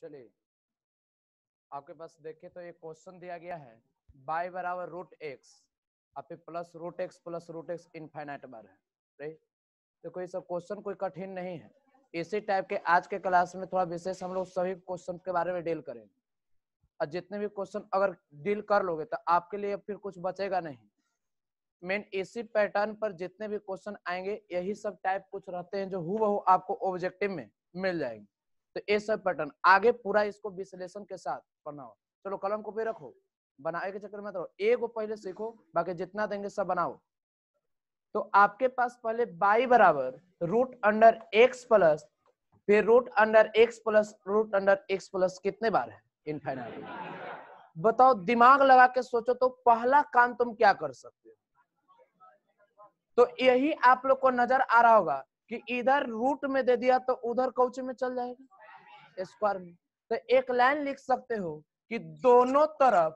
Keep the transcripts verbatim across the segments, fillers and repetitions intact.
चलिए आपके पास देखे तो एक क्वेश्चन दिया गया है बाई बराबर रूट एक्स और फिर plus root x plus root x infinite बार है। राइट, तो कोई सब क्वेश्चन कोई कठिन नहीं है। इसी टाइप के आज के क्लास में थोड़ा विशेष हम लोग सभी क्वेश्चन के बारे में डील करेंगे और जितने भी क्वेश्चन अगर डील कर लोगे तो आपके लिए फिर कुछ बचेगा नहीं। मेन इसी पैटर्न पर जितने भी क्वेश्चन आएंगे यही सब टाइप कुछ रहते हैं जो हूबहू आपको ऑब्जेक्टिव में मिल जाएंगे। तो ये सब पैटर्न आगे पूरा इसको विश्लेषण के साथ पढ़ना हो। चलो कलम को पे रखो, बनाए के चक्कर में तो ए को पहले सीखो, बाकी जितना देंगे सब बनाओ। तो आपके पास पहले बाई बराबर रूट अंडर एक्स प्लस फिर root under x plus root under x plus कितने बार है? इनफाइनाइट। बताओ, दिमाग लगा के सोचो तो पहला काम तुम क्या कर सकते हो? तो यही आप लोग को नजर आ रहा होगा कि इधर रूट में दे दिया तो उधर कौचे में चल जाएगा, स्क्वायर में। तो एक लाइन लिख सकते हो कि दोनों तरफ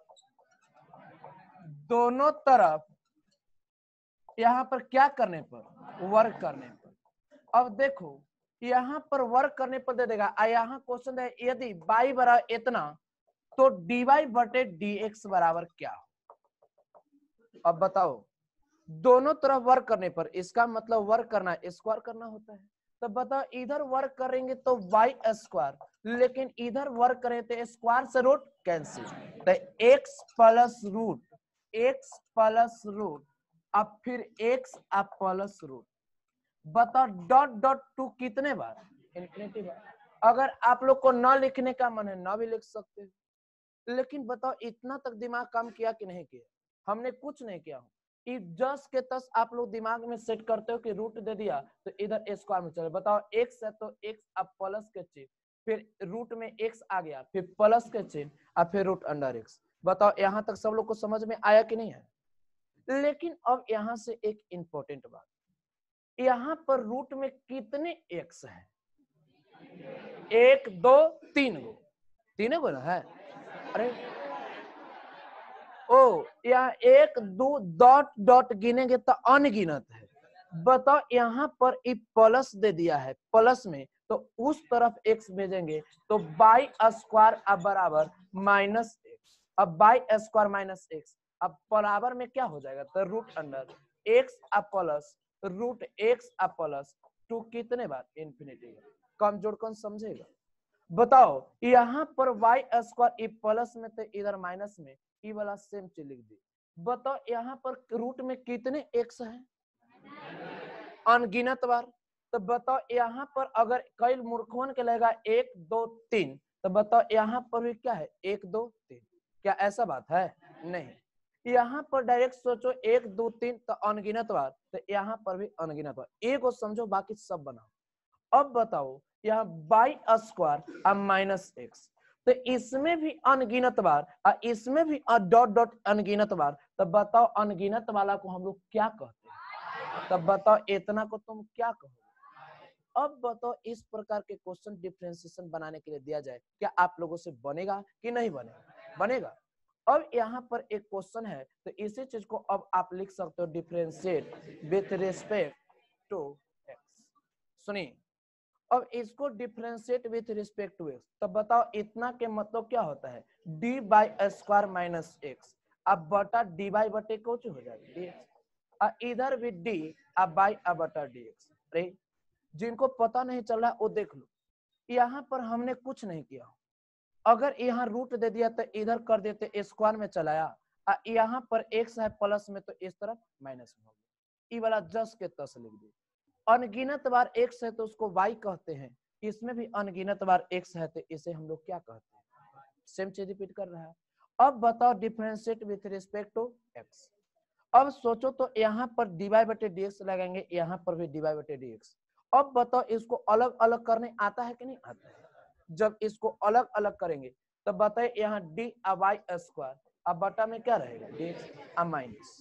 दोनों तरफ यहां पर क्या करने पर? वर्क करने पर। अब देखो यहां पर वर्क करने पर दे देगा, यहां क्वेश्चन है यदि बाई बराबर इतना तो डी वाई बटे डी एक्स बराबर क्या हो? अब बताओ, दोनों तरफ वर्क करने पर इसका मतलब वर्क करना स्क्वायर करना होता है। तो बताओ, इधर वर्क करेंगे तो वाई स्क्वायर, लेकिन इधर वर्क करें तो स्क्वायर से रूट कैंसिल, तो x plus root x plus root अब फिर एक्स अब प्लस रूट। बताओ डॉट डॉट टू कितने बार? इन्फिनिटी बार। अगर आप लोग को न लिखने का मन है न भी लिख सकते हो, लेकिन बताओ इतना तक दिमाग काम किया कि नहीं किया? हमने कुछ नहीं किया हो। जस के तस आप लोग दिमाग में सेट करते हो कि रूट दे दिया तो इधर स्क्वायर में चले। बताओ एक्स है तो एक्स अब प्लस के चिन्ह, फिर रूट में एक्स आ गया, फिर प्लस के चिन्ह और फिर रूट अंडर एक्स। बताओ यहां तक सब लोग को समझ में आया कि नहीं है? लेकिन अब यहां से एक इंपॉर्टेंट बात, यहां पर रूट में कितने एक्स है? एक दो तीन गो, तीन गो ना है। अरे ओ यहाँ एक दो डॉट डॉट गिनेंगे तो अनगिनत है। बताओ यहाँ पर एक प्लस दे दिया है, प्लस में तो उस तरफ एक्स भेजेंगे तो बाई स्क्वायर अब बराबर माइनस एक्स। अब बाई स्क्वायर माइनस एक्स अब बराबर में क्या हो जाएगा? तो रूट अंडर एक्स अब प्लस रूट एक्स अब प्लस टू कितने बार? इन्फिनिटी। कम जोड़ कौन समझेगा? बताओ यहाँ पर वाई स्क्वायर प्लस में तो इधर माइनस में ई वाला सेम चीज लिख दी। बताओ यहाँ पर रूट में कितने एक्स है? अनगिनत बार। तो बताओ यहाँ पर अगर कई मूर्खवन के लगेगा एक दो तीन, तो बताओ यहाँ पर भी क्या है? एक दो तीन। क्या ऐसा बात है? नहीं। यहाँ पर डायरेक्ट सोचो एक दो तीन तो अनगिनत बार, तो यहाँ पर भी अनगिनत बार। एक को समझो बाकी सब बनाओ। अब बताओ यहाँ बाई स्क्वायर अब माइनस एक्स, तो इसमें भी अनगिनत बार और इसमें भी डॉट डॉट अनगिनत बार। तो बताओ अनगिनत वाला को हम लोग क्या कहते हैं? तब बताओ इतना को तुम क्या कहोगे? अब बताओ इस प्रकार के क्वेश्चन डिफरेंशिएशन बनाने के लिए दिया जाए, क्या आप लोगों से बनेगा कि नहीं बनेगा? बनेगा। अब यहाँ पर एक क्वेश्चन है तो इसी चीज को अब आप लिख सकते हो differentiate with respect to x. सुनिए, अब इसको differentiate with respect to x, तब बताओ इतना के मतलब क्या होता है? D y square minus x अब बटा डी बाई बटे कुछ हो जाएगा डी एक्स, इधर भी डी अब बाई अब बटा डी एक्स। अरे जिनको पता नहीं चल रहा वो देख लो, यहाँ पर हमने कुछ नहीं किया। अगर यहाँ रूट दे दिया तो इधर कर देते स्क्वायर में चलाया, यहाँ पर एक्स है प्लस में तो इस तरफ माइनस में हो गया, ये वाला जस के तस लिख दी। अनगिनत बार एक्स है तो उसको वाई कहते हैं, इसमें भी अनगिनत बार एक्स है तो इसे हम लोग क्या कहते हैं? सेम चीज रिपीट कर रहा है। अब बताओ differentiate with respect to x. अब सोचो तो यहाँ पर डीवाई बटे डीएक्स लगाएंगे, यहाँ पर भी डीवाई बटे डीएक्स। अब बताओ इसको अलग अलग करने आता है कि नहीं आता है? जब इसको अलग अलग करेंगे तब बताए यहाँ डी वाई स्क्वायर अब बटा में क्या रहेगा? D x minus.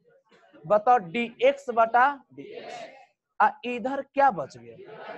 बताओ डी एक्स बटा डी एक्स, इधर क्या बच गया?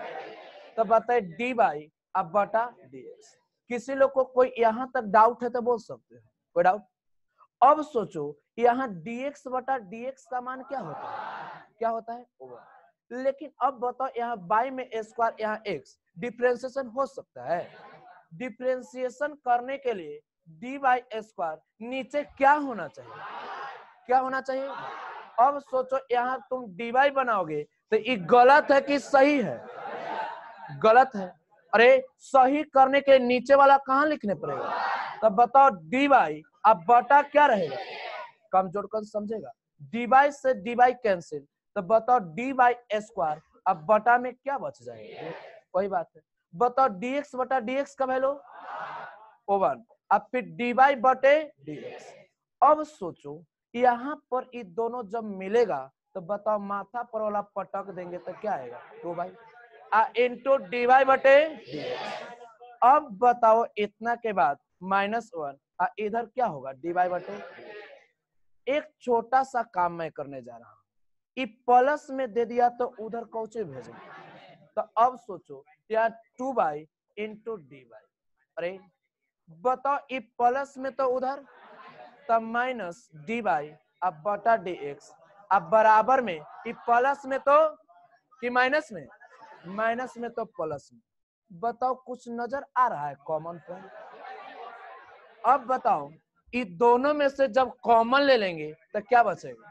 तो बताए डी वाई अब बटा डी एक्स। किसी लोग को कोई यहाँ तक डाउट है तो बोल सकते हैं, कोई डाउट? अब सोचो यहाँ dx बटा dx का मान क्या होता है? क्या होता है? ओवर। लेकिन अब बताओ यहाँ बाई में स्क्वायर यहाँ x डिफरेंशिएशन हो सकता है? डिफरेंशिएशन करने के लिए डी बाई स्क्वायर नीचे क्या होना चाहिए, क्या होना चाहिए। अब सोचो यहाँ तुम डी वाई बनाओगे तो ये गलत है कि सही है, गलत है। अरे सही करने के नीचे वाला कहाँ लिखने पड़ेगा, तब बताओ डी वाई अब बटा क्या रहेगा, कमजोर कर समझेगा, डी वाई से डी वाई कैंसिल, तो बताओ डी वाई स्क्वायर अब बटा में क्या बच जाएगा, वही बात है। बताओ dx बटा dx का वैल्यू वन, अब फिर dy बटे dx। अब सोचो यहाँ पर ये दोनों जब मिलेगा तो बताओ माथा पर वाला पटक देंगे तो क्या आएगा, two y into d y बटे dx। अब बताओ इतना के बाद माइनस वन, इधर क्या होगा डी वाई बटे। एक छोटा सा काम मैं करने जा रहा हूँ, ये प्लस में दे दिया तो उधर कौचे भेजेंगे, तो अब सोचो यार two y into d y, अरे बताओ ये प्लस में तो उधर, तब माइनस डी वाई अब बटा डी एक्स, अब बराबर में ये प्लस में तो कि माइनस में, माइनस में तो प्लस में। बताओ कुछ नजर आ रहा है कॉमन पॉइंट। अब बताओ ये दोनों में से जब कॉमन ले लेंगे तो क्या बचेगा,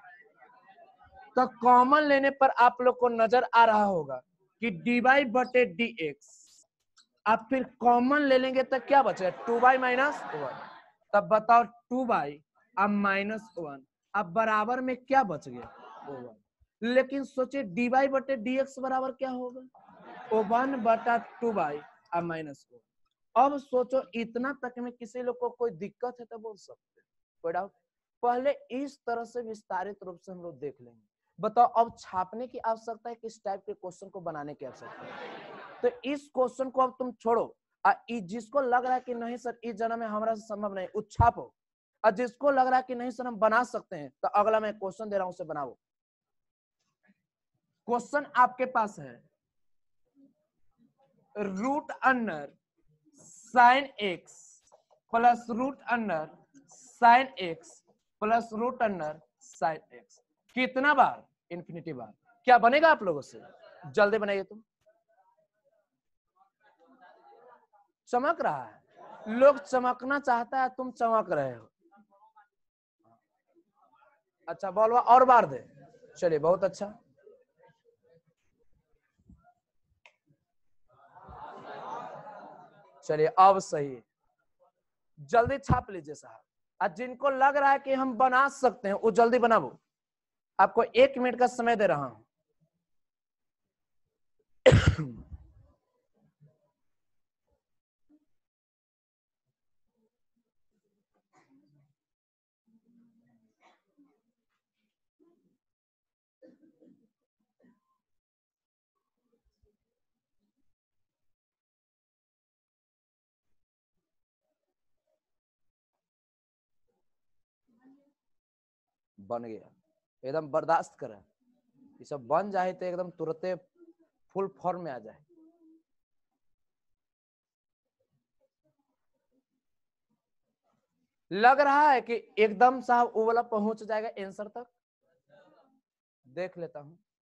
तो कॉमन लेने पर आप लोग को नजर आ रहा होगा कि डी वाई बटे डी एक्स, अब फिर कॉमन ले लेंगे तो क्या बचेगा, टू बाई माइनस वन, तब बताओ टू बाई अब माइनस वन, अब बराबर में क्या बच गया, वन। लेकिन सोचिए डी वाई बटे डी एक्स बराबर क्या होगा, ओ वन बटा टू बाई अब माइनस वन। अब सोचो इतना तक में किसी लोग को कोई दिक्कत है तो बोल सकते हैं, कोई डाउट। पहले इस तरह से विस्तारित रूप से हम लोग देख लेंगे। बताओ अब छापने की आवश्यकता है, किस टाइप के क्वेश्चन को बनाने की आवश्यकता है, तो इस क्वेश्चन को अब तुम छोड़ो, आ, जिसको लग रहा है कि नहीं सर इस जन्म में हमारा संभव नहीं, उस छापो, और जिसको लग रहा है कि नहीं सर हम बना सकते हैं तो अगला मैं क्वेश्चन दे रहा हूं उसे बनाओ। क्वेश्चन आपके पास है root under sine x plus root under sine x plus root under sine x, कितना बार, इन्फिनिटी बार। क्या बनेगा आप लोगों से, जल्दी बनाइए। तुम चमक रहा है, लोग चमकना चाहता है, तुम चमक रहे हो। अच्छा बोलवा और बार दे, चलिए बहुत अच्छा। चलिए अब सही, जल्दी छाप लीजिए साहब। और जिनको लग रहा है कि हम बना सकते हैं वो जल्दी बनाओ, आपको एक मिनट का समय दे रहा हूं। बन गया, एकदम बर्दाश्त करें, ये सब बन जाए तो एकदम तुरंत फुल फॉर्म में आ जाए। लग रहा है कि एकदम साहब वो वाला पहुंच जाएगा आंसर तक, देख लेता हूं।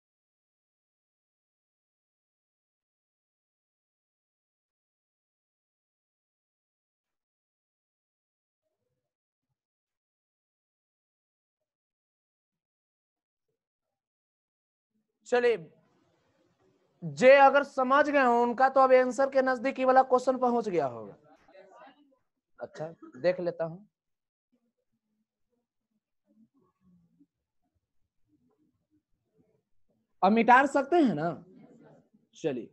चलिए जे अगर समझ गए हो उनका तो अब आंसर के नजदीकी वाला क्वेश्चन पहुंच गया होगा। अच्छा देख लेता हूं। अब मिटा सकते हैं ना, चलिए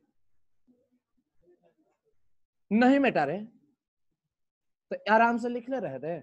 नहीं मिटा रहे तो आराम से लिख ले रहे थे।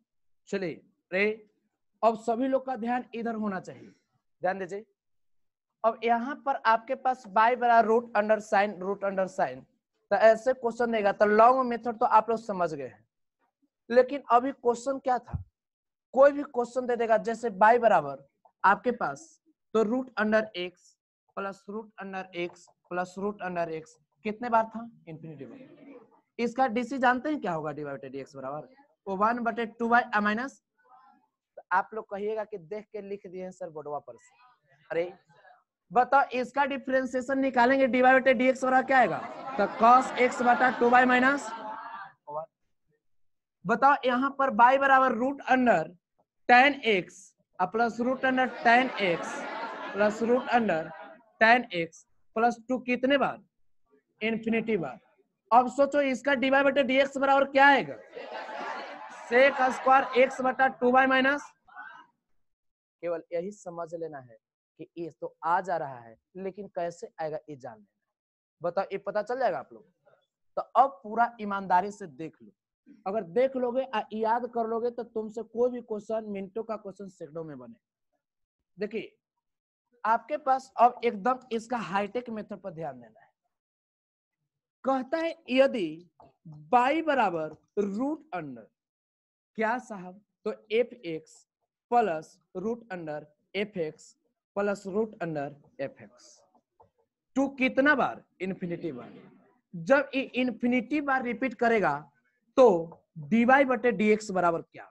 चलिए रे, अब सभी लोग का ध्यान इधर होना चाहिए, ध्यान दीजिए। अब यहाँ पर आपके पास बाई बराबर root under sine root under sine, तो ऐसे क्वेश्चन देगा तो लॉन्ग मेथड तो आप लोग समझ गए हैं। लेकिन अभी क्वेश्चन क्या था, कोई भी क्वेश्चन दे देगा जैसे बाई बराबर आपके पास तो root under x plus root under x plus root under x कितने बार था, इन्फिनिटी बार। इसका डीसी जानते हैं क्या होगा, डी बाई डी एक्स बराबर वो वन बटे टू बाई माइनस। तो आप लोग कहिएगा कि देख के लिख दिए हैं सर बोर्डवा पर से। अरे बताओ इसका डिफरेंशिएशन निकालेंगे, डी बाई बटे डी एक्स बराबर क्या आएगा, तो cos x बटा टू बाई माइनस। बताओ यहाँ पर बाई बराबर root under tan x plus root under tan x plus root under tan x plus to कितने बार, इन्फिनिटी बार। अब सोचो इसका डी बाई बटे डी एक्स बराबर क्या आएगा, सेक स्क्वायर एक्स बटा टू बाई माइनस। केवल यही समझ लेना है कि ये तो आ जा रहा है लेकिन कैसे आएगा ये जान लेना। बताओ ये पता चल जाएगा आप लोग। तो अब पूरा ईमानदारी से देख लो, अगर देख लोगे याद कर लोगे तो तुमसे कोई भी क्वेश्चन मिनटों का क्वेश्चन सेकंडों में बने। देखिए आपके पास अब एकदम इसका हाईटेक मेथड पर ध्यान देना है। कहता है यदि बाई बराबर रूट अंडर क्या साहब, तो f x plus root under f x plus root under f x to कितना बार, इन्फिनिटी बार। जब ये इन्फिनिटी बार रिपीट करेगा तो डी वाई बटे डी एक्स बराबर क्या।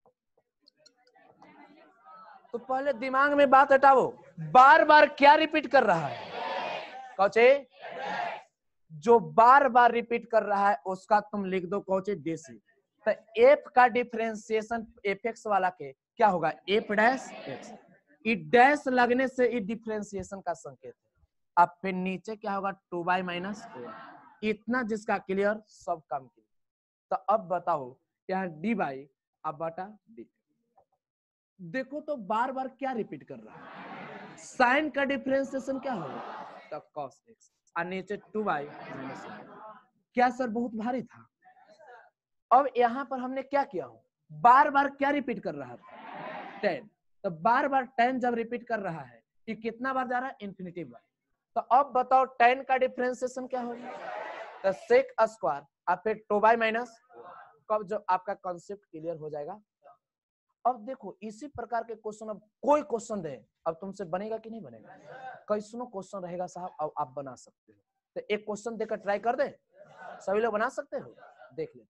तो पहले दिमाग में बात हटाओ, बार बार क्या रिपीट कर रहा है, कौचे जो बार बार रिपीट कर रहा है उसका तुम लिख दो कौचे देसी। तो एफ का डिफरेंशिएशन एफ एक्स वाला के क्या होगा, एफ डैश एक्स। ई डैश लगने से ई डिफरेंशिएशन का संकेत है। अब फिर नीचे क्या होगा, टू बाई माइनस इतना, जिसका क्लियर सब काम क्लियर। तो अब बताओ यहाँ डी बाई अब बटा डी, देखो तो बार बार क्या रिपीट कर रहा है, साइन का डिफरेंशिएशन क्या होगा, तो कॉस एक्स और नीचे टू बाई माइनस। क्या सर बहुत भारी था। अब यहाँ पर हमने क्या किया हूं, बार बार क्या रिपीट कर रहा था, टेन। तो बार बार टेन जब रिपीट कर रहा है ये कितना बार जा रहा है, इन्फिनिटी बार। तो अब बताओ टेन का डिफरेंशिएशन क्या होगा, तो सेक स्क्वायर और फिर टू बाई माइनस। कब जब आपका कॉन्सेप्ट क्लियर हो जाएगा। अब देखो इसी प्रकार के क्वेश्चन, अब कोई क्वेश्चन दे अब तुमसे बनेगा कि नहीं बनेगा, कैसनो क्वेश्चन रहेगा साहब अब आप बना सकते हो। तो एक क्वेश्चन देकर ट्राई कर दे, सभी लोग बना सकते हो, देख लेते।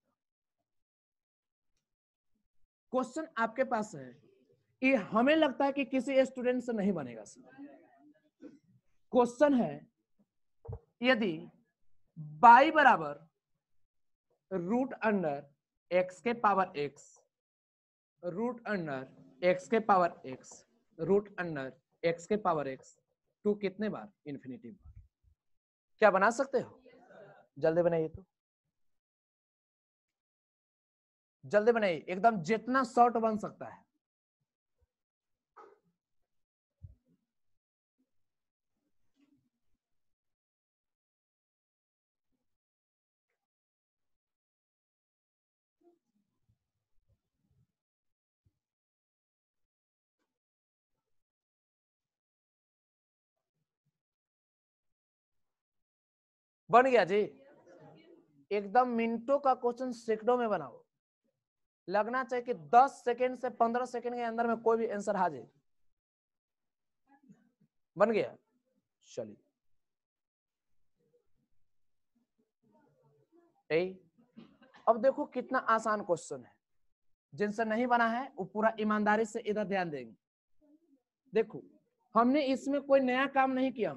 क्वेश्चन आपके पास है, ये हमें लगता है कि किसी स्टूडेंट से नहीं बनेगा। क्वेश्चन है यदि बाई बराबर रूट अंडर एक्स के power x root under x के power x root under x के पावर एक्स टू कितने बार, इन्फिनिटी बार। क्या बना सकते हो, जल्दी बनाइए, तो जल्दी बनाइए, एकदम जितना शॉर्ट बन सकता है। बन गया जी, एकदम मिनटों का क्वेश्चन सेकंडों में बनाओ। लगना चाहिए कि दस सेकंड से पंद्रह सेकंड के अंदर में कोई भी आंसर आ जाए। बन गया, चलिए। अब देखो कितना आसान क्वेश्चन है, जिनसे नहीं बना है वो पूरा ईमानदारी से इधर ध्यान देंगे। देखो हमने इसमें कोई नया काम नहीं किया,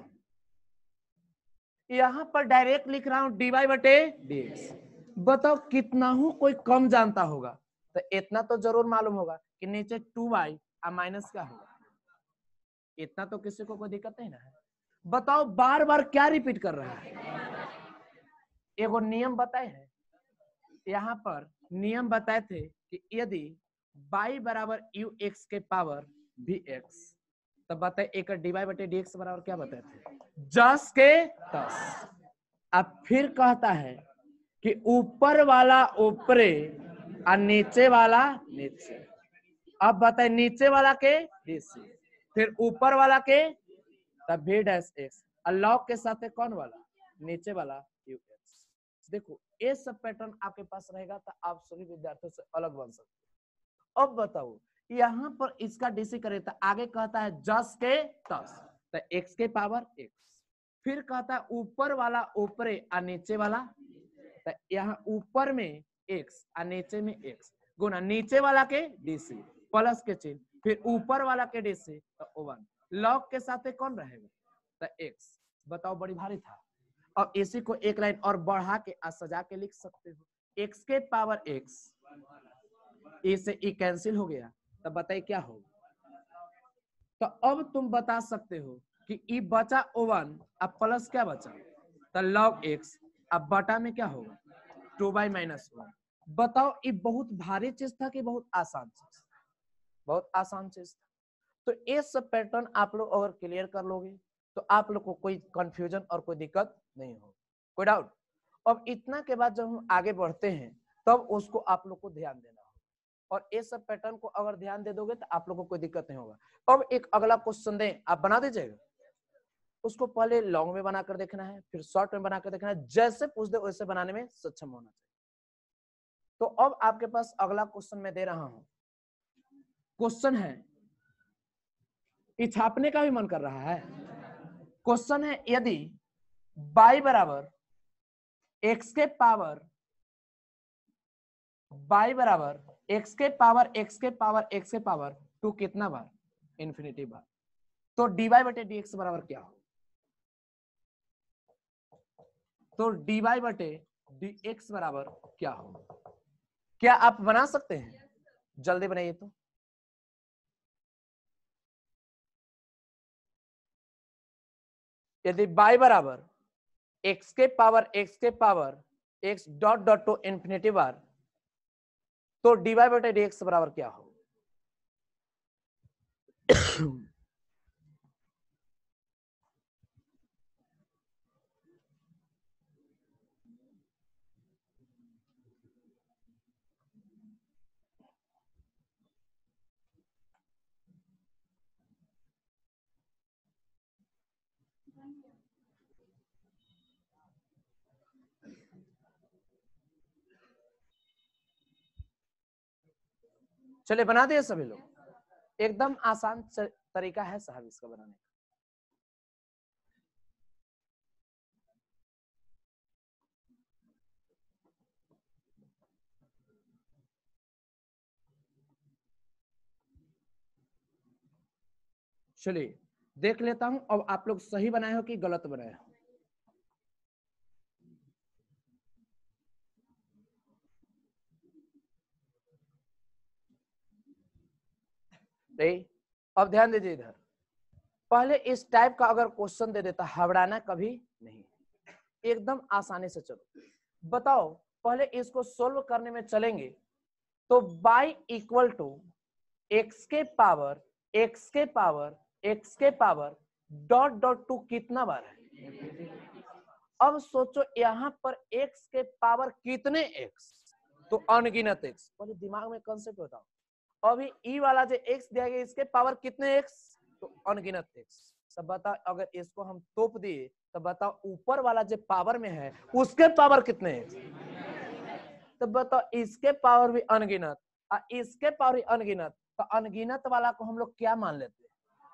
यहां पर डायरेक्ट लिख रहा हूं डी वाई बटे डी एक्स। बताओ कितना हूं कोई कम जानता होगा, तो इतना तो जरूर मालूम होगा कि नीचे टू वाई और माइनस क्या होगा, इतना तो किसी को कोई दिक्कत नहीं ना है। बताओ बार बार क्या रिपीट कर रहा है, एगो नियम बताए हैं, यहाँ पर नियम बताए थे कि यदि बाई बराबर यू एक्स के पावर भी एक्स, तब बताए एक डी वाई बटे डी एक्स बराबर क्या बताए थे, दस के दस। अब फिर कहता है कि ऊपर वाला ऊपरे और नीचे वाला नीचे। अब बताए नीचे वाला के नीचे, फिर ऊपर वाला के, तब v डैश x और लॉग के साथ है कौन वाला, नीचे वाला ux। देखो ये सब पैटर्न आपके पास रहेगा तो आप सभी विद्यार्थियों से अलग बन सकते हो। अब बताओ यहाँ पर इसका डीसी करे तो आगे कहता है जस के तस, तो x के पावर x, फिर कहता है ऊपर वाला ऊपरे और नीचे वाला, तो यहाँ ऊपर में x और नीचे में x गुना नीचे वाला के डीसी प्लस के चिन्ह, फिर ऊपर वाला के डीसी तो वन, लॉग के साथ कौन रहेगा तो x। बताओ बड़ी भारी था। अब इसी को एक लाइन और बढ़ा के सजा के लिख सकते हो, x के पावर x, इससे ई कैंसिल हो गया, तो बताइए क्या होगा। तो अब तुम बता सकते हो कि ई बचा वन अब प्लस क्या बचा तो लॉग x, अब बटा में क्या होगा टू बाई माइनस वन। बताओ ये बहुत भारी चीज था कि बहुत आसान चीज, बहुत आसान चीज था। तो ये सब पैटर्न आप लोग अगर क्लियर कर लोगे तो आप लोग को कोई कंफ्यूजन और कोई दिक्कत नहीं होगी, कोई डाउट। अब इतना के बाद जब हम आगे बढ़ते हैं तब उसको आप लोग को ध्यान देना होगा, और ये सब पैटर्न को अगर ध्यान दे दोगे तो आप लोग को कोई दिक्कत नहीं होगा। अब एक अगला क्वेश्चन दें, आप बना दीजिएगा, उसको पहले लॉन्ग में बनाकर देखना है, फिर शॉर्ट में बनाकर देखना है, जैसे पूछ दे वैसे बनाने में सक्षम होना चाहिए। तो अब आपके पास अगला क्वेश्चन मैं दे रहा हूं, क्वेश्चन है, ये छापने का भी मन कर रहा है। क्वेश्चन है यदि y बराबर x के पावर y बराबर x के पावर x के पावर x के पावर टू कितना बार इन्फिनिटी बार, तो dy बटे dx बराबर क्या हो, तो dy बटे dx बराबर क्या हो। क्या आप बना सकते हैं, जल्दी बनाइए। तो यदि y बराबर x के पावर x के power x dot dot to infinity बार, तो dy बटे dx बराबर क्या हो। चलिए बना दिए सभी लोग, एकदम आसान तरीका है साहब इसका बनाने का। चलिए देख लेता हूं अब आप लोग सही बनाए हो कि गलत बनाए हो। नहीं, अब ध्यान दीजिए इधर, पहले इस टाइप का अगर क्वेश्चन दे देता हबड़ाना कभी नहीं, एकदम आसानी से चलो। बताओ पहले इसको सोल्व करने में चलेंगे तो y इक्वल टू एक्स के पावर एक्स के पावर एक्स के पावर डॉट डॉट टू कितना बार है। अब सोचो यहाँ पर x के पावर कितने x, तो अनगिनत x। पहले दिमाग में कंसेप्ट बताओ, अभी ई वाला जो x दिया गया इसके पावर कितने x, तो अनगिनत x। सब बताओ अगर इसको हम तोप दिए तो बताओ ऊपर वाला जो पावर में है उसके पावर कितने x, तो बताओ इसके पावर भी अनगिनत और इसके पावर भी अनगिनत, तो अनगिनत वाला को हम लोग क्या मान लेते हैं।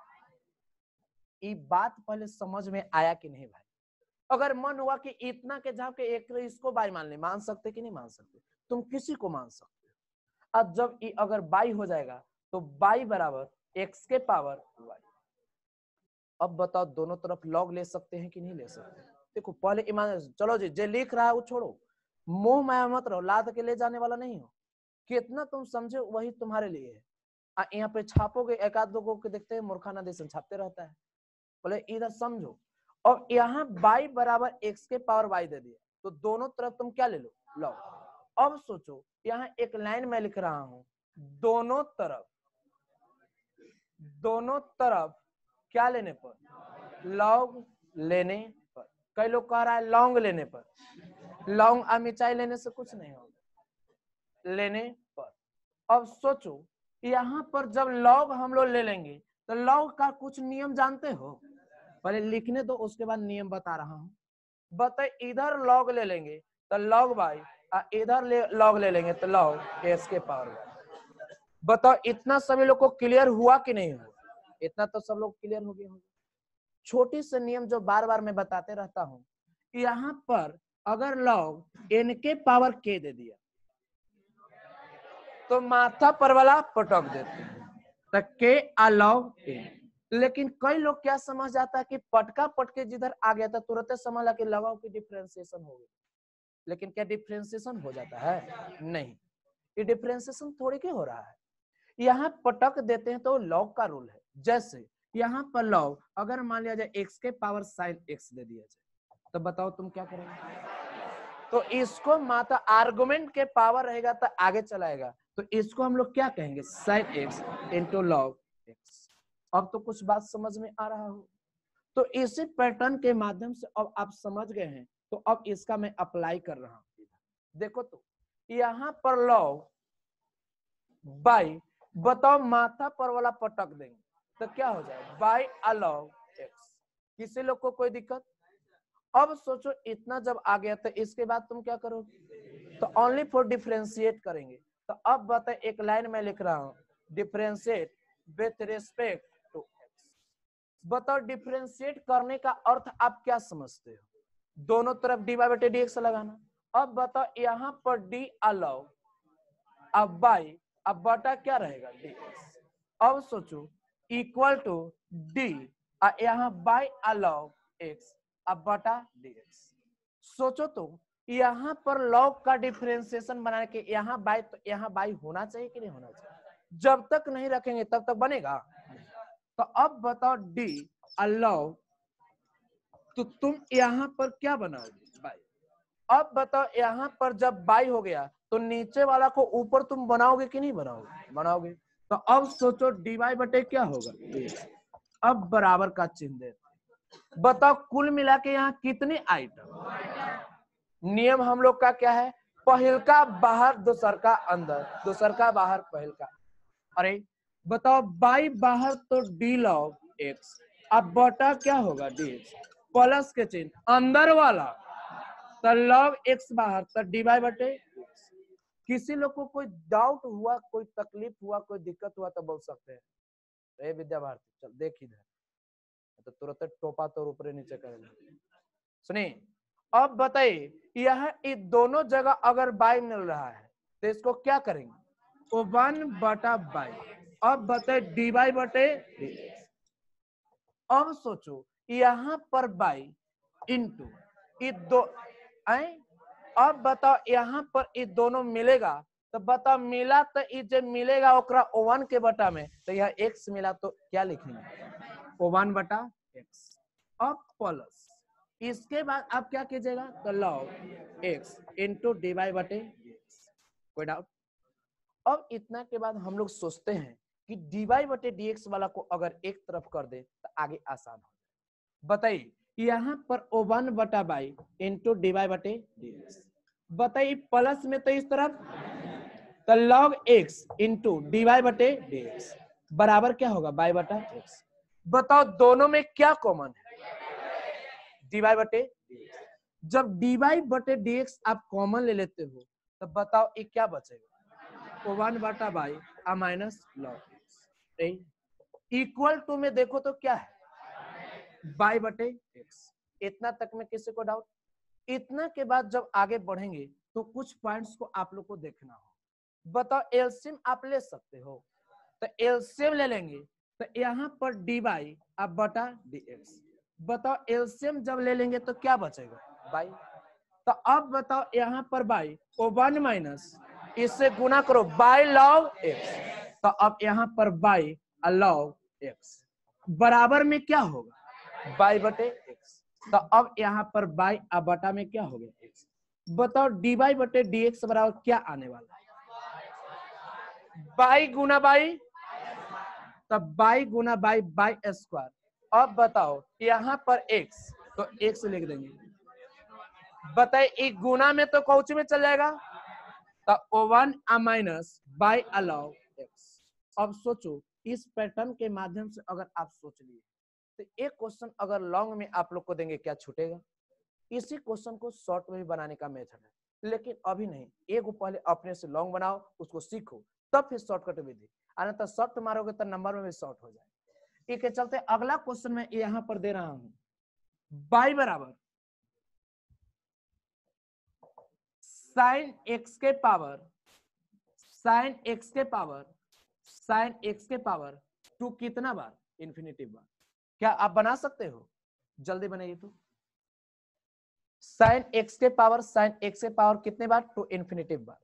ये बात पहले समझ में आया कि नहीं भाई। अगर मन हुआ कि इतना के जाओ के एक इसको बाई मान ले, मान सकते कि नहीं मान सकते, तुम किसी को मान सकते हो। अब जब ये अगर बाई हो जाएगा तो बाई बराबर एक्स के पावर वाई। अब बताओ दोनों तरफ लॉग ले सकते हैं कि नहीं ले सकते। देखो पहले ईमान, चलो जी जे लिख रहा है वो छोड़ो, मोह माया मत रहो, लाद के ले जाने वाला नहीं हो। कितना तुम समझे वही तुम्हारे लिए है। यहाँ पे छापोगे एक आध लोगों के देखते हैं मूर्खाना देश छापते रहता है, बोले इधर समझो। और यहाँ y बराबर x के पावर y दे दिया, तो दोनों तरफ तुम क्या ले लो लॉग। अब सोचो यहाँ एक लाइन में लिख रहा हूं, दोनों तरफ दोनों तरफ क्या लेने पर लॉग लेने पर। कई लोग कह रहा है लॉन्ग लेने पर, लॉन्ग और मिर्चाई लेने से कुछ नहीं होगा, लेने पर। अब सोचो यहाँ पर जब लॉग हम लोग ले लेंगे तो लॉग का कुछ नियम जानते हो, पहले लिखने दो, उसके बाद नियम बता रहा हूं। बताए इधर लॉग ले लेंगे तो लॉग बाई, इधर ले लॉग ले लेंगे तो लॉग एक्स के पावर बाई। बताओ इतना सभी लोग को क्लियर हुआ कि नहीं हुआ? इतना तो सब लोग क्लियर हो गया होगा। छोटी से नियम जो बार बार मैं बताते रहता हूं, यहां पर अगर लॉग एन के पावर के दे दिया तो माथा पर वाला पटक देते हैं तो के अलॉग एन। लेकिन कई लोग क्या समझ जाता है कि पटका पटके जिधर आ गया था तुरंत समझ ला कि लगाओ की डिफरेंशिएशन हो गई। लेकिन क्या डिफरेंशिएशन हो जाता है? नहीं, ये डिफरेंशिएशन थोड़ी के हो रहा है। यहाँ पटक देते हैं तो लॉग का रूल है। जैसे यहाँ पर लॉग अगर मान लिया जाए एक्स के पावर साइन एक्स दे दिया जाए तो बताओ तुम क्या करोगे? तो इसको मात्र आर्गुमेंट के पावर रहेगा तो आगे चलाएगा, तो इसको हम लोग क्या कहेंगे? Sine x into log x. अब तो कुछ बात समझ में आ रहा हो। तो इसी पैटर्न के माध्यम से अब आप समझ गए हैं, तो अब इसका मैं अप्लाई कर रहा हूं। देखो तो यहां पर लॉग बाई, बताओ माथा पर वाला पटक देंगे तो क्या हो जाएगा? बाई अलॉग एक्स। किसी लोग को कोई दिक्कत? अब सोचो इतना जब आ गया तो इसके बाद तुम क्या करोगे? तो ओनली फॉर डिफरेंशिएट करेंगे। तो अब बताए एक लाइन में लिख रहा हूं, differentiate with respect to x. बताओ डिफरेंशिएट करने का अर्थ आप क्या समझते हो? दोनों तरफ डी बाई बटे डी एक्स लगाना। अब बताओ यहां पर डी अलाउ, अब बाई, अब बटा क्या रहेगा? D x. अब सोचो इक्वल टू डी, यहां बाई अलाउ एक्स, अब बटा डी एक्स। सोचो तो यहां पर लॉग का डिफरेंशिएशन बनाने के यहाँ बाई, तो यहाँ बाई होना चाहिए कि नहीं होना चाहिए? जब तक नहीं रखेंगे तब तक बनेगा। तो अब बताओ डी अलाउ, तो तुम यहां पर क्या बनाओगे? बाई। अब बताओ यहां पर जब बाई हो गया तो नीचे वाला को ऊपर तुम बनाओगे कि नहीं बनाओगे? बनाओगे। तो अब सोचो डी वाई बटे क्या होगा? अब बराबर का चिन्ह दे। बताओ कुल मिला के यहाँ कितने आइटम? नियम हम लोग का क्या है? पहल का बाहर, दूसर का अंदर, दूसर का बाहर, पहल का। अरे बताओ बाई बाहर तो डी लॉग एक्स, अब बटा क्या होगा? डी एक्स प्लस के चिन्ह अंदर वाला तो लॉग एक्स बाहर तो डी वाई बटे। किसी लोग को कोई डाउट हुआ, कोई तकलीफ हुआ, कोई दिक्कत हुआ तो बोल सकते हैं। ए विद्या भारती चल देख इधर, तो तुरंत टोपा तो ऊपर नीचे करेगा। सुनिए अब बताइए यह इन दोनों जगह अगर बाई मिल रहा है तो इसको क्या करेंगे? वो वन बटा बाई। अब बताइए डी बाई बटे। अब सोचो यहां पर बाई इंटू ये दो आए। अब बताओ यहाँ पर ये दोनों मिलेगा तो बताओ मिला तो ये जो मिलेगा ओकरा वन के बटा में, तो यह एक्स मिला तो क्या लिखेंगे? वन बटा एक्स। अब प्लस इसके बाद आप क्या कीजिएगा? तो log x into d y बटे एक्स। कोई डाउट? अब इतना के बाद हम लोग सोचते हैं कि डी वाई बटे डी एक्स वाला को अगर एक तरफ कर दे तो आगे आसान हो जाए। बताइए यहाँ पर ओ वन बटा बाई इंटू डी वाई बटे डी एक्स। बताइए प्लस में तो इस तरफ तो log x into d y बटे डी एक्स बराबर क्या होगा? बाई बटा एक्स। बताओ दोनों में क्या कॉमन है? डी वाई बटे डी एक्स। जब डी वाई बटे डी एक्स आप कॉमन ले लेते हो तो बताओ ये क्या बचेगा? ओ वन बटा बाई आ minus log x equal to में देखो तो क्या है? बाई बटे एक्स। इतना तक में किसी को डाउट? इतना के बाद जब आगे बढ़ेंगे तो कुछ पॉइंट्स को आप लोग को देखना हो। बताओ एलसीएम आप ले सकते हो, तो एलसीएम ले लेंगे तो यहाँ पर डी बाई अब बटा डी एक्स। बताओ एलसीएम जब ले लेंगे तो क्या बचेगा? बाई। तो अब बताओ यहाँ पर बाई ओ वन माइनस इससे गुना करो बाई लॉग एक्स, तो अब यहाँ पर बाई लॉग एक्स बराबर में क्या होगा? बाई बटे एक्स। तो अब यहाँ पर बाई अब बटा में क्या हो गया? एक्स। बताओ डी बाई बटे डी एक्स बराबर क्या आने वाला है? बाई गुना बाई, तब बाई गुना बाई बाई स्क्वायर। अब बताओ यहाँ पर एक्स तो एक्स लिख देंगे। बताइए एक गुना में तो कौची में चल जाएगा? तो ओ वन आ माइनस बाई अलाउ एक्स। अब सोचो इस पैटर्न के माध्यम से अगर आप सोच लिए तो एक क्वेश्चन अगर लॉन्ग में आप लोग को देंगे क्या छूटेगा? इसी क्वेश्चन को शॉर्ट में भी बनाने का मेथड है, लेकिन अभी नहीं। एक पहले अपने से लॉन्ग बनाओ, उसको सीखो, तब फिर शॉर्टकट विधि। अन्यथा शॉर्ट मारोगे तो नंबर में भी शॉर्ट हो जाए। इसके चलते अगला क्वेश्चन मैं यहां पर दे रहा हूं, बाई बराबर साइन एक्स के पावर साइन एक्स के पावर साइन एक्स के पावर टू कितना बार? इन्फिनिटिव बार। क्या आप बना सकते हो? जल्दी बनाइए तो। साइन एक्स के पावर साइन एक्स के पावर कितने बार? टू इन्फिनिटिव बार।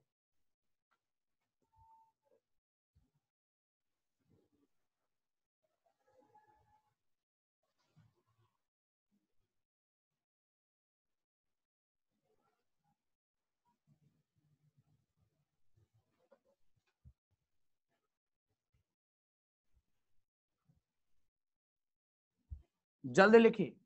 जल्दी लिखिए।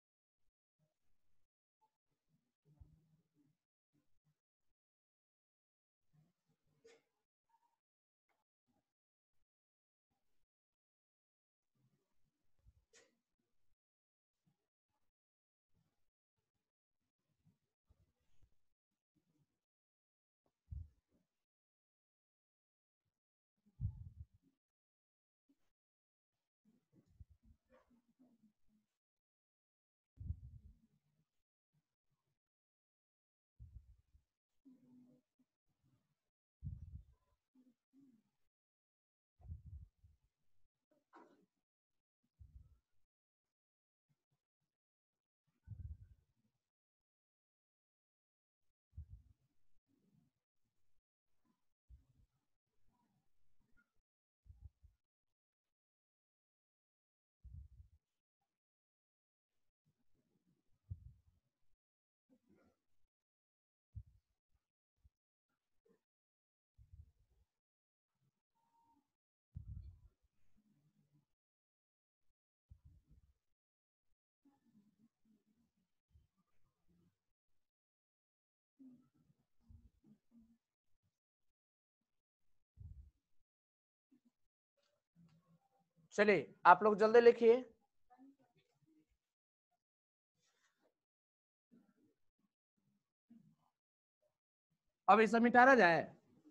चलिए आप लोग जल्दी लिखिए। अब इसे मिटाना जाए।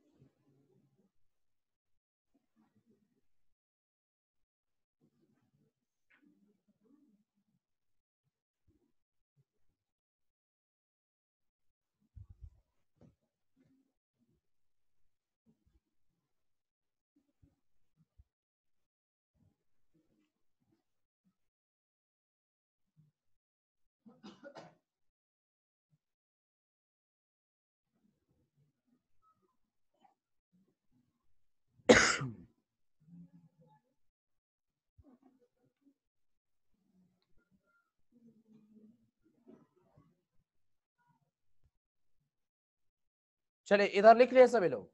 चलिए इधर लिख लिए सभी लोग।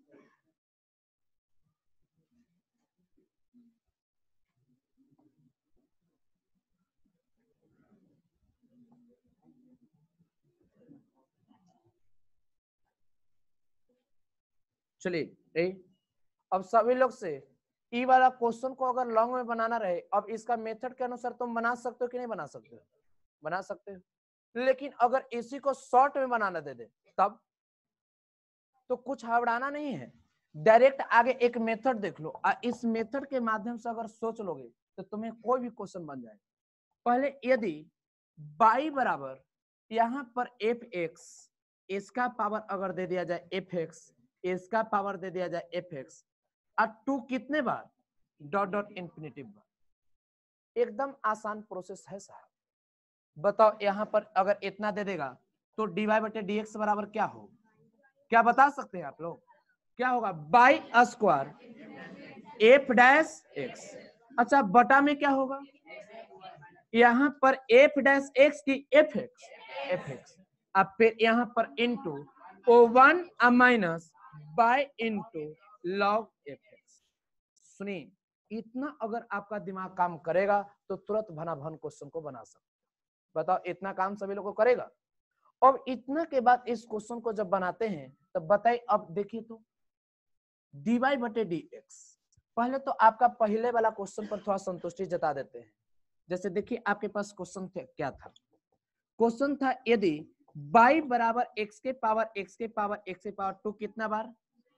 चलिए अब सभी लोग से ई वाला क्वेश्चन को अगर लॉन्ग में बनाना रहे, अब इसका मेथड के अनुसार तुम बना सकते हो कि नहीं बना सकते हो? बना सकते हो। लेकिन अगर इसी को शॉर्ट में बनाना दे दे तब तो कुछ हड़बड़ाना नहीं है, डायरेक्ट आगे एक मेथड देख लो। इस मेथड के माध्यम से अगर सोच लोगे तो तुम्हें कोई भी क्वेश्चन बन जाए। पहले यदि बाई बराबर यहां पर एफ एक्स, इसका पावर अगर दे दिया जाए एफ एक्स, इसका पावर दे दिया जाए एफ एक्स, और टू कितने बार? डॉट डॉट इन्फिनिटिव बार। एकदम आसान प्रोसेस है साहब। बताओ यहां पर अगर इतना दे देगा तो डी वाई बटे डी एक्स बराबर क्या हो? क्या बता सकते हैं आप लोग? क्या होगा? Y square f dash x. अच्छा बटा में क्या होगा? यहां पर एफ डैश एक्स की एफ एक्स एफ एक्स, अब फिर यहां पर इंटू ओ one minus y into log f x. सुनिए, इतना अगर आपका दिमाग काम करेगा तो तुरंत भना भन क्वेश्चन को बना सकते। बताओ इतना काम सभी लोग को करेगा। अब इतना के बाद इस क्वेश्चन को जब बनाते हैं तब बताइए, अब देखिए तो डी वाई बटे डी एक्स। पहले तो आपका पहले वाला क्वेश्चन पर थोड़ा संतुष्टि जता देते हैं। जैसे देखिए आपके पास क्वेश्चन क्या था, क्वेश्चन था यदि y बराबर x के पावर x के पावर x के पावर टू कितना बार,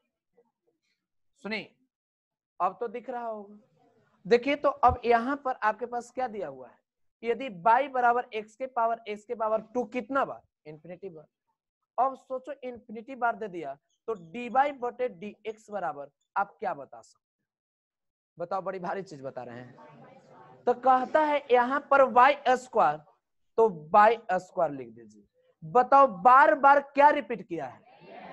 सुनिए अब तो दिख रहा होगा। देखिए तो अब यहां पर आपके पास क्या दिया हुआ है, यदि y बराबर x के पावर x के पावर टू कितना बार, इंफिनिटी बार। अब सोचो इंफिनिटी बार दे दिया तो dy बटे dx बराबर आप क्या बता सकते हैं, बताओ, बड़ी भारी चीज बता रहे हैं। तो कहता है यहां पर y स्क्वायर, तो y स्क्वायर लिख दीजिए। बताओ बार बार क्या रिपीट किया है,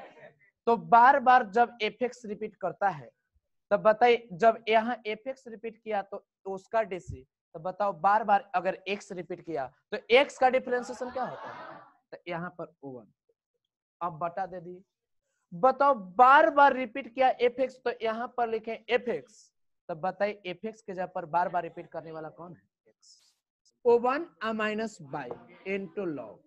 तो बार बार जब fx रिपीट करता है तब बताइए, जब यहाँ fx रिपीट किया तो उसका डीसी, तो बताओ बार बार अगर x रिपीट किया तो x का डिफरेंशिएशन क्या होता है, तो यहाँ पर वन, अब बटा दे दिए। बताओ बार बार रिपीट किया fx, तो यहाँ पर लिखे fx, तो बताइए fx के जगह पर बार बार रिपीट करने वाला कौन है, x। ओ one minus y into log,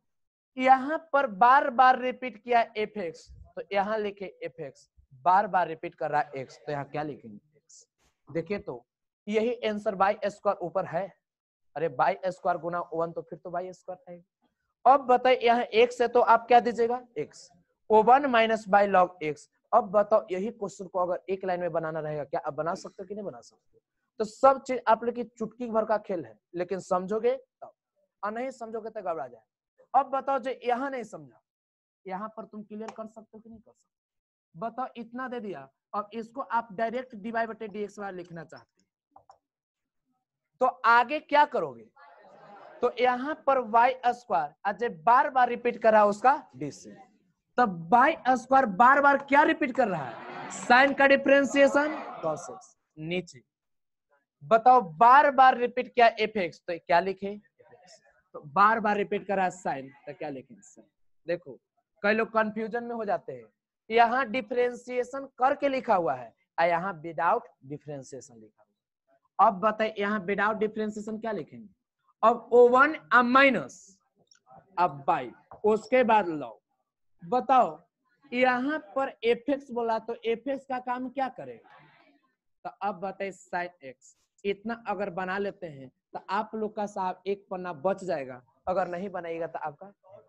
यहाँ पर बार बार रिपीट किया fx, तो यहाँ लिखे fx, बार बार रिपीट कर रहा है x, तो यहाँ क्या लिखेंगे x। देखिए तो यही आंसर बाई स्क्वायर ऊपर है, अरे बाई स्क्वायर गुना वन तो फिर तो बाई स्क्वायर आएगा। अब बताइए यहाँ x है तो आप क्या दीजिएगा x, ओ one minus y log x। अब बताओ यही क्वेश्चन को अगर एक लाइन में बनाना रहेगा, क्या आप बना सकते हो कि नहीं बना सकते। तो सब चीज आप लोग की चुटकी भर का खेल है, लेकिन समझोगे तब, और नहीं समझोगे तो गड़बड़ा जाए। अब बताओ जो यहाँ नहीं समझा, यहाँ पर तुम क्लियर कर सकते हो कि नहीं कर सकते, बताओ इतना दे दिया। अब इसको आप डायरेक्ट dy बटे dx वाला लिखना चाहते हैं तो आगे क्या करोगे, तो यहाँ पर y स्क्वायर अजय बार बार रिपीट कर रहा है उसका डीसी, तब y स्क्वायर बार बार क्या रिपीट कर रहा है, साइन का डिफरेंशिएशन cos x। नीचे बताओ बार बार रिपीट किया fx, तो क्या लिखे, तो बार बार रिपीट कर रहा है साइन, तो क्या लिखेंगे साइन। देखो कई लोग कंफ्यूजन में हो जाते हैं, यहाँ डिफरेंशिएशन करके लिखा हुआ है और यहाँ विदाउट डिफरेंशिएशन लिखा हुआ है। अब बताइए यहाँ विदाउट डिफरेंशिएशन क्या लिखेंगे, अब ओ वन माइनस अब बाई उसके बाद लॉग। बताओ यहाँ पर fx बोला तो fx का काम क्या करेगा, तो अब बताइए साइन x, इतना अगर बना लेते हैं तो आप लोग का साहब एक पन्ना बच जाएगा, अगर नहीं बनाएगा तो आपका।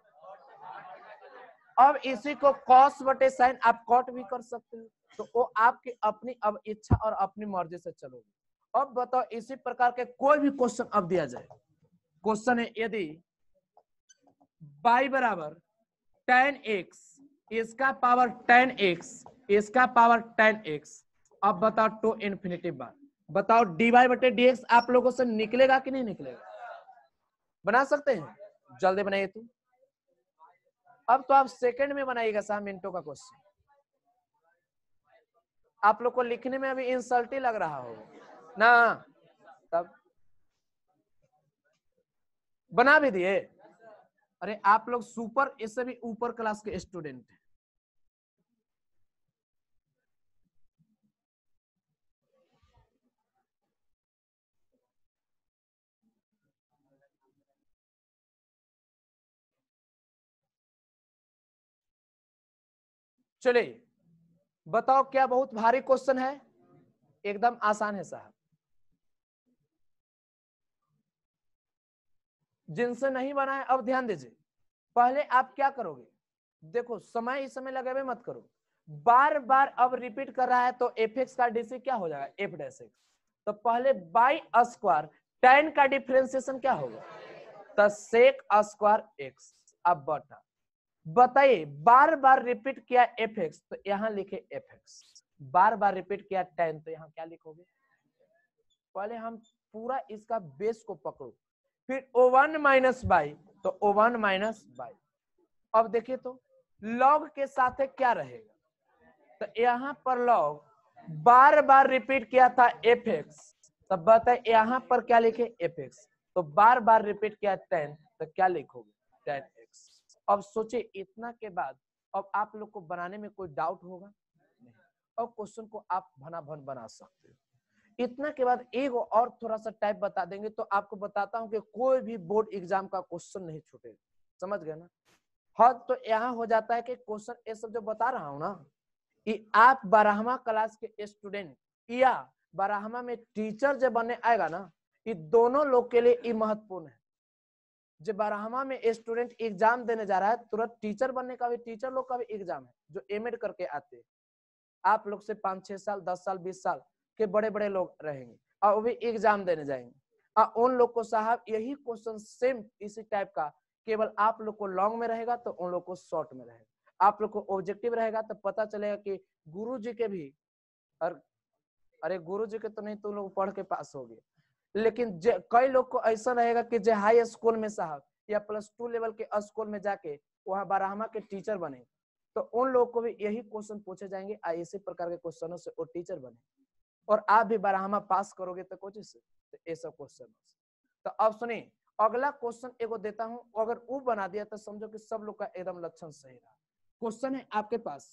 अब इसी को कॉस बटे साइन आप कॉट भी कर सकते हो, तो वो आपकी अपनी अब इच्छा और अपनी मर्जी से चलोगे। अब बताओ इसी प्रकार के कोई भी क्वेश्चन अब दिया जाए, क्वेश्चन है यदि y बराबर टेन एक्स, इसका पावर टेन एक्स, इसका पावर टेन एक्स, अब बताओ टू इन्फिनिटी बार, बताओ dy बटे dx आप लोगों से निकलेगा कि नहीं निकलेगा, बना सकते हैं, जल्दी बनाइए तो। अब तो आप सेकंड में बनाइएगा साहब मिनटों का क्वेश्चन, आप लोग को लिखने में अभी इंसल्ट ही लग रहा हो ना, तब बना भी दिए। अरे आप लोग सुपर, इससे भी ऊपर क्लास के स्टूडेंट हैं। चलिए बताओ क्या बहुत भारी क्वेश्चन है, एकदम आसान है साहब, जिनसे नहीं बना है अब ध्यान दीजिए। पहले आप क्या करोगे, देखो समय इस समय लगे हुए मत करो, बार बार अब रिपीट कर रहा है तो fx का डीसी क्या हो जाएगा f डैश x, तो पहले बाई स्क्वायर टेन का डिफरेंशिएशन क्या होगा, तो सेक स्क्वायर x। अब बटा बताइए बार बार रिपीट किया fx, तो यहाँ लिखे fx, बार बार रिपीट किया टेन, तो यहाँ क्या लिखोगे, पहले हम पूरा इसका बेस को पकड़ो, फिर ओ वन माइनस बाई, तो ओ वन माइनस बाई। अब देखिए तो लॉग के साथ क्या रहेगा, तो यहाँ पर लॉग बार बार रिपीट किया था fx, तब बताए यहाँ पर क्या लिखे fx, तो बार बार रिपीट किया टेन, तो क्या लिखोगे टेन एक्स। अब सोचिए इतना के बाद अब आप लोग को बनाने में कोई डाउट होगा नहीं, अब क्वेश्चन को आप भना भन बना सकते हो। इतना के बाद एक और थोड़ा सा टाइप बता देंगे तो आपको बताता हूं कि कोई भी बोर्ड एग्जाम का क्वेश्चन नहीं छूटेगा, समझ गए ना। हद तो यहाँ हो जाता है कि क्वेश्चन ये सब जो बता रहा हूं ना, कि आप बारहवां क्लास के स्टूडेंट या बारहवां में टीचर जब बनने आएगा ना, ये दोनों लोग के लिए ये महत्वपूर्ण है। जब बारहवा में स्टूडेंट एग्जाम देने जा रहा है, तुरंत टीचर बनने का भी, टीचर लोग का भी एग्जाम है जो एमएड करके आते हैं। आप लोग से पांच छह साल, दस साल, बीस साल के बड़े बड़े लोग रहेंगे और वो भी एग्जाम देने जाएंगे, और उन लोग को साहब यही क्वेश्चन सेम इसी टाइप का, केवल आप लोग को लॉन्ग में रहेगा तो उन लोग को शॉर्ट में रहेगा। आप लोग को ऑब्जेक्टिव रहेगा तो पता चलेगा कि गुरु जी के भी, और अरे गुरु जी के तो नहीं, तुम लोग पढ़ के पास हो गए, लेकिन कई लोग को ऐसा रहेगा कि जो हाई स्कूल में साहब या प्लस टू लेवल के स्कूल में जाके वहां बारहवा के टीचर बने, तो उन लोगों को भी यही क्वेश्चन पूछे जाएंगे, इसी प्रकार के क्वेश्चनों से वो टीचर बने, और आप भी बारहवा पास करोगे तो कुछ से तो ये सब क्वेश्चन। तो अब सुनिए, अगला क्वेश्चन एगो देता हूं, अगर वो बना दिया तो समझो कि सब लोग का एकदम लक्षण सही रहा। क्वेश्चन है आपके पास,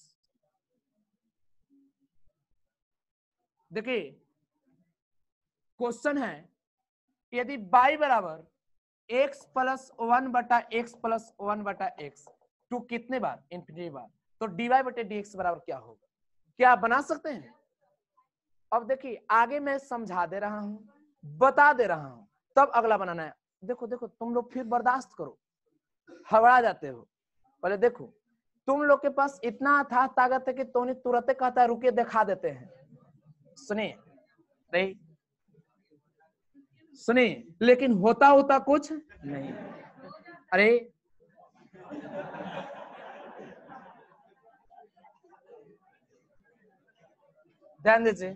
देखिए क्वेश्चन है, यदि y बराबर x प्लस वन बटा एक्स प्लस वन बटा एक्स टू कितने बार, इंफिनिटी बार, तो dy बटे dx बराबर क्या होगा? क्या आप बना सकते हैं? अब देखिए आगे मैं समझा दे रहा हूं, बता दे रहा हूं, तब अगला बनाना है। देखो देखो तुम लोग फिर बर्दाश्त करो, हबड़ा जाते हो। पहले देखो, तुम लोग के पास इतना अथाह ताकत है कि तोनी तुरंत कहता है रुके दिखा देते हैं। सुनिए नहीं, सुनिए, लेकिन होता होता कुछ नहीं। अरे ध्यान दीजिए,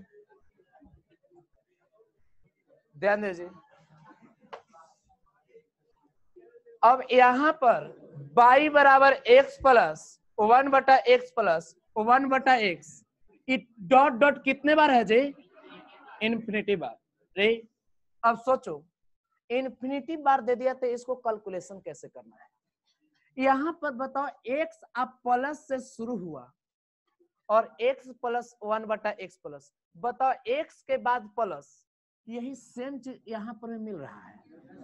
ध्यान दीजिए, अब यहां पर y बराबर एक्स प्लस वन बटा एक्स प्लस वन बटा एक्स, डॉट डॉट कितने बार है जी? इन्फिनिटी बार। रे अब सोचो, इन्फिनिटी बार दे दिया तो इसको कैलकुलेशन कैसे करना है? यहां पर बताओ, x अब प्लस से शुरू हुआ और x प्लस वन बटा एक्स प्लस, बताओ x के बाद प्लस, यही सेम चीज यहां पर मिल रहा है।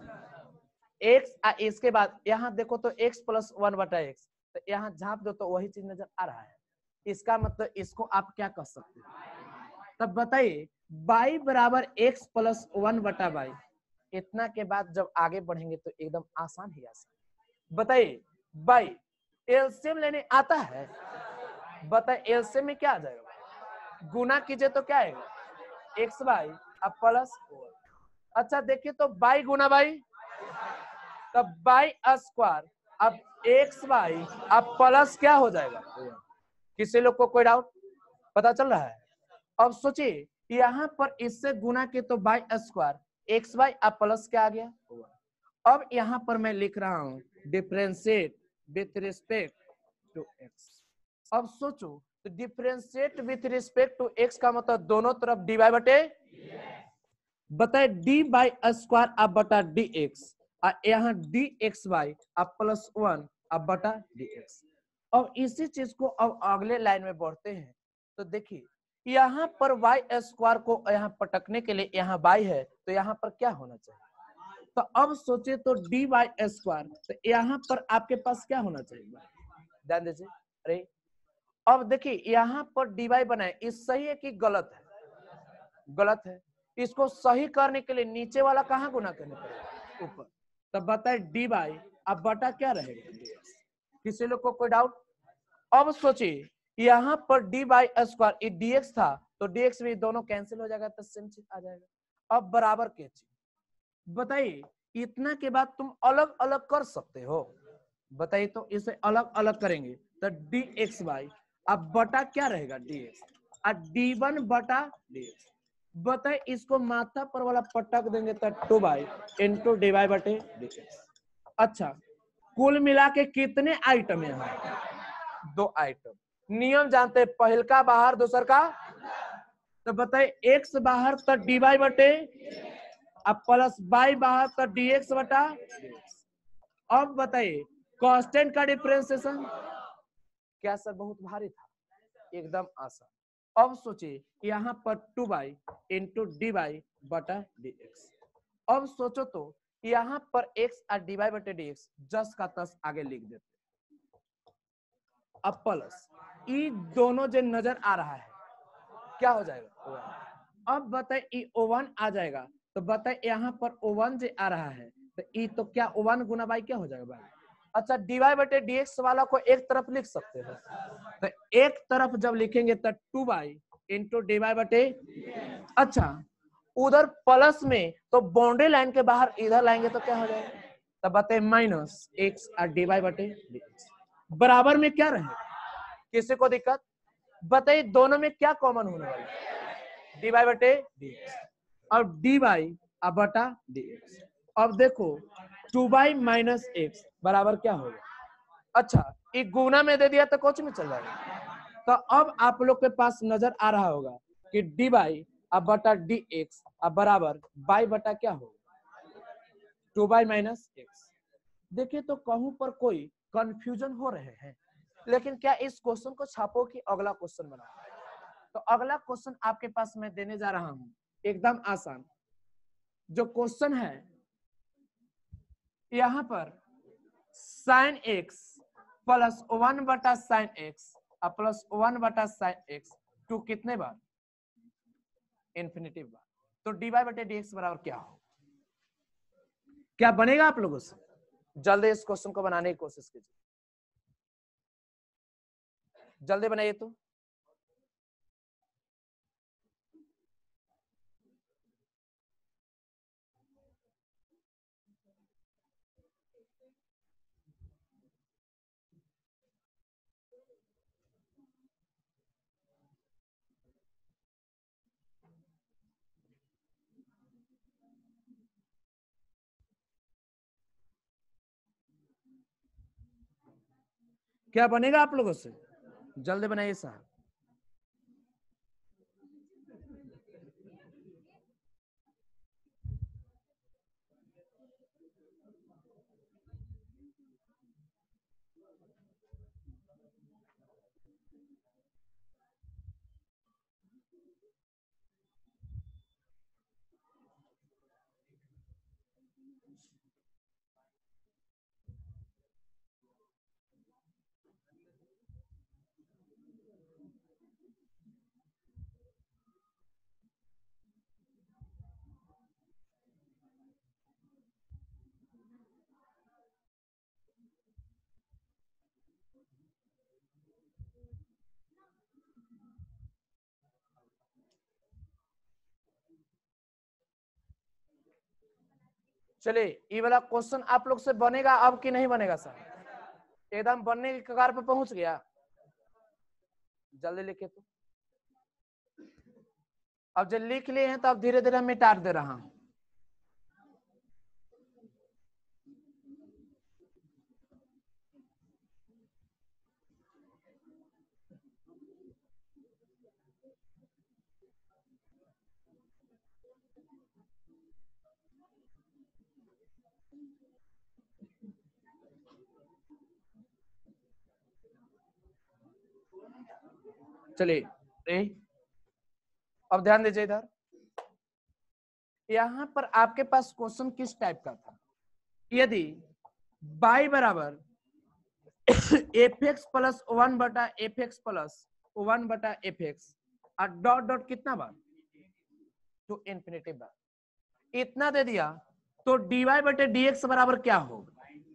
x इसके बाद यहां देखो तो x प्लस वन बटा एक्स, तो यहां झांप दो तो वही चीज नजर आ रहा है। इसका मतलब इसको आप क्या कर सकते हैं? तब बताइए, y बराबर एक्स प्लस वन बटा वाई, इतना के बाद जब आगे बढ़ेंगे तो एकदम आसान ही आसान। बताइए y एलसीएम लेने आता है? बताइए एलसीएम में क्या आ जाएगा? गुना कीजिए तो क्या आएगा? एक्स वाई अब प्लस। अच्छा देखिए तो y गुना y, तब बाई स्क्वायर अब एक्स वाई अब प्लस क्या हो जाएगा? किसी लोग को कोई डाउट पता चल रहा है? अब सोचिए, यहां पर इससे गुना के तो बाई स्क्वायर एक्स वाई अब प्लस क्या आ गया? अब यहां पर मैं लिख रहा हूं differentiate with respect to x. अब सोचो, तो differentiate with respect to x का मतलब दोनों तरफ डी वाई बटे, बताए डी बाई स्क्वायर अब बटा डी एक्स, यहाँ डी एक्स वाई अब प्लस वन अब बटा डी एक्स। अब इसी चीज को अब अगले लाइन में बढ़ते हैं, तो देखिए यहाँ पर वाई स्क्वायर को यहाँ पटकने के लिए यहाँ बाई है, तो यहाँ पर क्या होना चाहिए? तो अब सोचे तो डी वाई स्क्वायर, तो यहाँ पर आपके पास क्या होना चाहिए? ध्यान दीजिए। अरे अब देखिए यहाँ पर डी वाई बनाए, इस सही है कि गलत है? गलत है। इसको सही करने के लिए नीचे वाला कहाँ गुना करने पड़ेगा? ऊपर। तब बताए डी वाई अब बटा क्या रहेगा? डीएक्स। किसी लोग को कोई डाउट? अब सोचिए यहाँ पर डी बाई स्क्वायर डीएक्स था, तो डीएक्स भी दोनों कैंसिल हो जाएगा, तो सेम चीज आ जाएगा। अब बराबर के चीज बताइए, इतना के बाद तुम अलग अलग कर सकते हो? बताइए तो इसे अलग अलग करेंगे तो डी एक्स वाई अब बटा क्या रहेगा? डीएक्स, और डी वन बटा डीएक्स। बताए इसको माथा पर वाला पटक देंगे तो two y into d y बटे डीएक्स। अच्छा, कुल मिला के कितने आइटम यहाँ? दो आइटम। नियम जानते हैं, पहल का बाहर दूसर का, तो बताए एक्स बाहर तो डी वाई बटे, अब प्लस बाई बाहर तो डीएक्स बटा। अब बताइए कांस्टेंट का डिफरेंशिएशन क्या सर? बहुत भारी था? एकदम आसान। अब सोचिए यहाँ पर two y into d y बटा डी एक्स। अब सोचो तो यहाँ पर x और डी वाई बटे डी एक्स जस का तस आगे लिख देते, अब प्लस ई दोनों जो नजर आ रहा है क्या हो जाएगा? अब बताए ई ओ वन आ जाएगा, तो बताए यहाँ पर ओ वन जे आ रहा है तो ई तो क्या ओ वन गुना बाई क्या हो जाएगा भाई। अच्छा डीवाई बटे डीएक्स वाला को एक तरफ लिख सकते हैं तो एक तरफ जब लिखेंगे तो टू बाई इंटू डीवाई बटे। अच्छा उधर प्लस में तो बाउंड्री लाइन के बाहर इधर लाएंगे तो क्या हो जाएगा तब बताए माइनस एक्स और डीवाई बटे डीएक्स बराबर में क्या रहे किसी को दिक्कत बताइए दोनों में क्या कॉमन होने वाला है डीवाई बटे डीएक्स और डी बाई अब बटा डी एक्स। अब देखो टू बाई माइनस एक्स बराबर क्या होगा। अच्छा एक गुना में दे दिया तो कुछ में चल जाएगा तो अब आप लोग के पास नजर आ रहा होगा कि डी बाई अब बटा डी एक्स अब बराबर बाई बटा क्या होगा टू बाई माइनस एक्स। देखिए तो कहूं पर कोई कंफ्यूजन हो रहे हैं लेकिन क्या इस क्वेश्चन को छापो कि अगला क्वेश्चन बनाओ। तो अगला क्वेश्चन आपके पास मैं देने जा रहा हूं एकदम आसान जो क्वेश्चन है यहां पर साइन एक्स प्लस वन बटा साइन एक्स प्लस वन बटा साइन एक्स टू कितने बार इन्फिनिटी बार तो डीवाई बटे डीएक्स बराबर क्या हो क्या बनेगा आप लोगों से जल्दी इस क्वेश्चन को बनाने की कोशिश कीजिए जल्दी बनाइए तो क्या बनेगा आप लोगों से जल्दी बनाइए साहब चलिए ये वाला क्वेश्चन आप लोग से बनेगा अब कि नहीं बनेगा सर एकदम बनने की कगार पे पहुंच गया जल्दी लिखे तो अब जब लिख लिए हैं तो अब धीरे धीरे मिटा दे रहा हूं चलिए अब ध्यान दीजिए इधर यहां पर आपके पास क्वेश्चन किस टाइप का था यदि बाई बराबर एफ एक्स प्लस वन बटा एफ एक्स प्लस वन बटा एफ एक्स और डॉट डॉट कितना बार टू इन्फिनिटी बार इतना दे दिया तो डीवाई बटे डीएक्स बराबर क्या होगा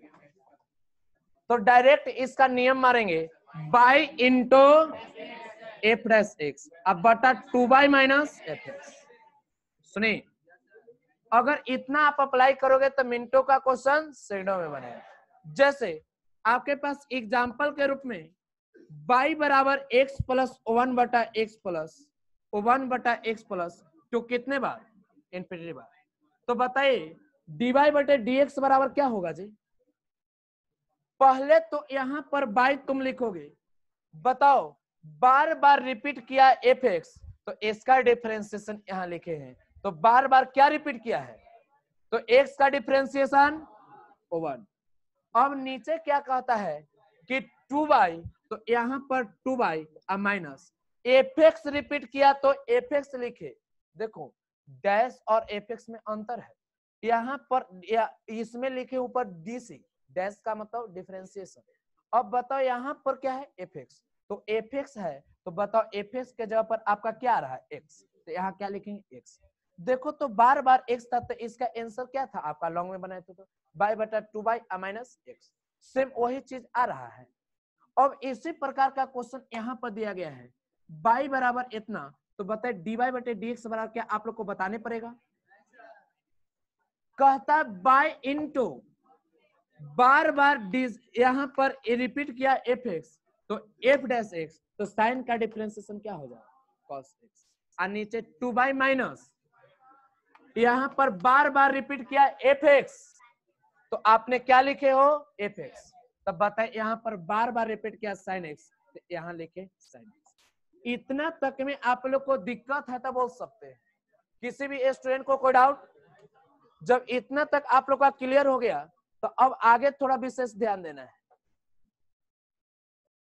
तो डायरेक्ट इसका नियम मारेंगे y into f dash x अब बटा two y minus f x. सुनिए अगर इतना आप अप्लाई करोगे तो मिनटों का क्वेश्चन सेकंडों में बनेगा जैसे आपके पास एग्जाम्पल के रूप में बाई बराबर एक्स प्लस वन बटा एक्स प्लस वन बटा एक्स प्लस टू कितने बार इन्फिनिटी बार तो बताइए डीवाई बटे डीएक्स बराबर क्या होगा जी पहले तो यहां पर बाई तुम लिखोगे बताओ बार बार रिपीट किया एफ एक्स तो इसका डिफरेंशिएशन यहां लिखे हैं तो बार बार क्या रिपीट किया है तो एक्स का डिफरेंशिएशन वन। अब नीचे क्या कहता है कि टू बाई तो यहां पर two y minus f x repeat किया तो एफ एक्स लिखे देखो डैश और एफ एक्स में अंतर है यहां पर या, इसमें लिखे ऊपर डीसी डैश का मतलब डिफरेंशिएशन। अब बताओ यहां पर क्या है एफ एक्स तो एफ एक्स है तो बताओ एफ एक्स के जगह पर आपका क्या आ रहा है एक्स तो यहाँ क्या लिखेंगे एक्स देखो तो बार बार एक्स था, तो इसका आंसर क्या था आपका लॉन्ग में बनाए थे तो बाई बटा two y minus x, same वही चीज आ रहा है। अब इसी प्रकार का क्वेश्चन यहाँ पर दिया गया है, बाई बराबर इतना, तो बताए डी वाई बटे डी एक्स बराबर क्या, आप लोग को बताने पड़ेगा। कहता बाई इंटू बार बार डी, यहाँ पर रिपीट किया एफ एक्स, तो एफ डैश एक्स, तो साइन का डिफरेंशिएशन क्या हो जाएगा कॉस एक्स, और नीचे टू बाई माइनस, यहाँ पर बार बार रिपीट किया एफ एक्स, तो आपने क्या लिखे हो एफ एक्स, तब बताए यहाँ पर बार बार रिपीट किया साइन एक्स, तो यहाँ लिखे साइन एक्स। इतना तक में आप लोग को दिक्कत है तो बोल सकते हैं, किसी भी स्टूडेंट को कोई डाउट। जब इतना तक आप लोग का क्लियर हो गया, तो अब आगे थोड़ा विशेष ध्यान देना है।